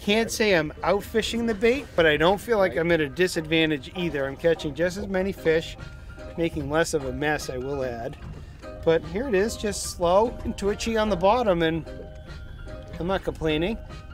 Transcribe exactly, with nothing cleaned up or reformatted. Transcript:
can't say I'm out fishing the bait, but I don't feel like I'm at a disadvantage either. I'm catching just as many fish, making less of a mess, I will add. But here it is, just slow and twitchy on the bottom, and I'm not complaining.